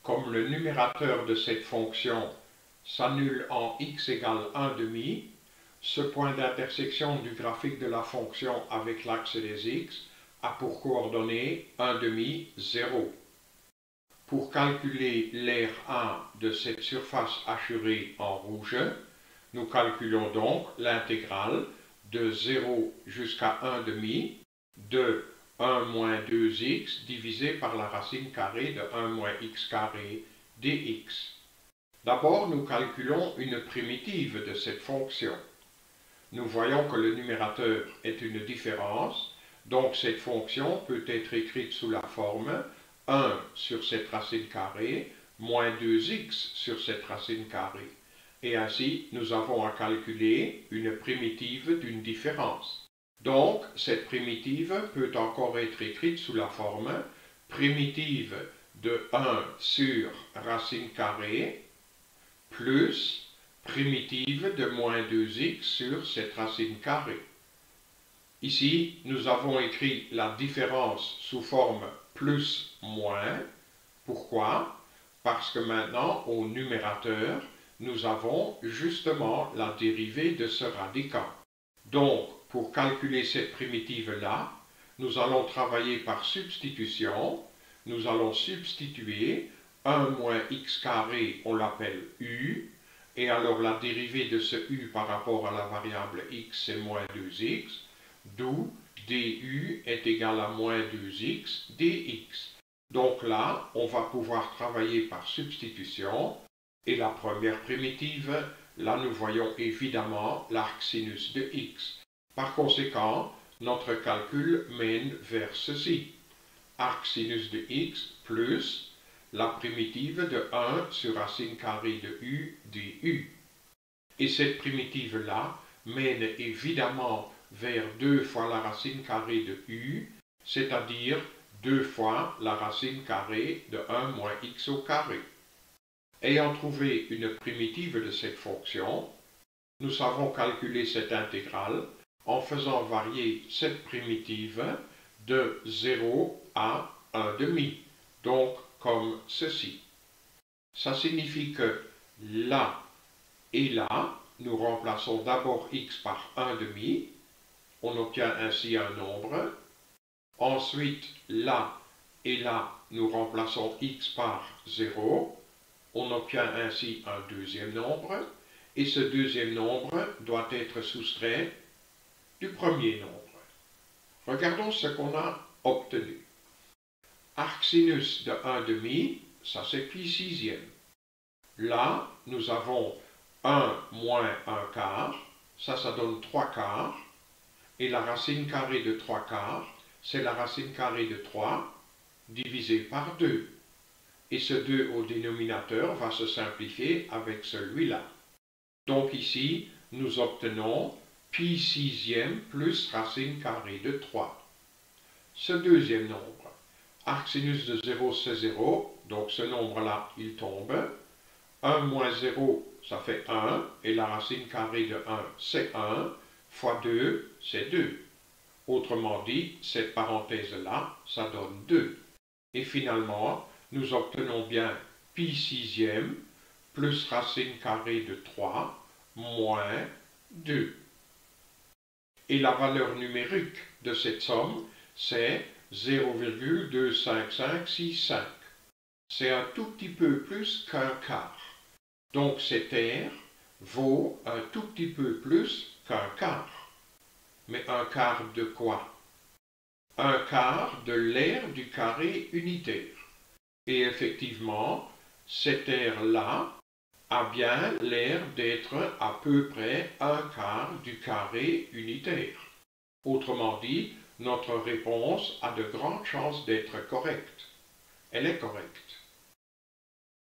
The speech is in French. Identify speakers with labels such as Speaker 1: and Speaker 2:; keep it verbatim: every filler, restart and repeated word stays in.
Speaker 1: comme le numérateur de cette fonction s'annule en x égale un demi, ce point d'intersection du graphique de la fonction avec l'axe des x a pour coordonnées un demi, zéro. Pour calculer l'aire un de cette surface hachurée en rouge, nous calculons donc l'intégrale de zéro jusqu'à un demi de un moins deux x divisé par la racine carrée de un moins x carré dx. D'abord, nous calculons une primitive de cette fonction. Nous voyons que le numérateur est une différence, donc cette fonction peut être écrite sous la forme un sur cette racine carrée moins deux x sur cette racine carrée. Et ainsi, nous avons à calculer une primitive d'une différence. Donc, cette primitive peut encore être écrite sous la forme primitive de un sur racine carrée plus primitive de moins deux x sur cette racine carrée. Ici, nous avons écrit la différence sous forme plus moins. Pourquoi? Parce que maintenant, au numérateur, nous avons justement la dérivée de ce radicand. Donc, pour calculer cette primitive-là, nous allons travailler par substitution. Nous allons substituer un moins x carré, on l'appelle u, et alors la dérivée de ce u par rapport à la variable x, c'est moins deux x, d'où du est égal à moins deux x dx. Donc là, on va pouvoir travailler par substitution, et la première primitive, là nous voyons évidemment l'arc sinus de x. Par conséquent, notre calcul mène vers ceci. Arc sinus de x plus la primitive de un sur racine carrée de u du. Et cette primitive-là mène évidemment vers deux fois la racine carrée de u, c'est-à-dire deux fois la racine carrée de un moins x au carré. Ayant trouvé une primitive de cette fonction, nous savons calculer cette intégrale en faisant varier cette primitive de zéro à un demi, donc comme ceci. Ça signifie que là et là, nous remplaçons d'abord x par un demi, on obtient ainsi un nombre. Ensuite, là et là, nous remplaçons x par zéro, on obtient ainsi un deuxième nombre, et ce deuxième nombre doit être soustrait du premier nombre. Regardons ce qu'on a obtenu. Arc sinus de un demi, ça c'est pi sixième. Là, nous avons un moins un quart, ça, ça donne trois quarts, et la racine carrée de trois quarts, c'est la racine carrée de trois divisé par deux. Et ce deux au dénominateur va se simplifier avec celui-là. Donc ici, nous obtenons pi sixième plus racine carrée de trois. Ce deuxième nombre, arc sinus de zéro, c'est zéro, donc ce nombre-là, il tombe. un moins zéro, ça fait un, et la racine carrée de un, c'est un, fois deux, c'est deux. Autrement dit, cette parenthèse-là, ça donne deux. Et finalement, nous obtenons bien pi sixième plus racine carrée de trois moins deux. Et la valeur numérique de cette somme, c'est zéro virgule deux cinq cinq six cinq. C'est un tout petit peu plus qu'un quart. Donc cet aire vaut un tout petit peu plus qu'un quart. Mais un quart de quoi? Un quart de l'aire du carré unitaire. Et effectivement, cette aire-là a bien l'air d'être à peu près un quart du carré unitaire. Autrement dit, notre réponse a de grandes chances d'être correcte. Elle est correcte.